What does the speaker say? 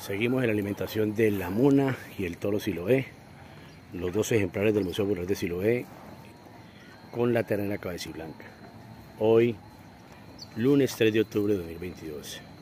Seguimos en la alimentación de la mona y el toro Siloé, los dos ejemplares del Museo Popular de Siloé, con la ternera cabeciblanca. Hoy, lunes 3 de octubre de 2022.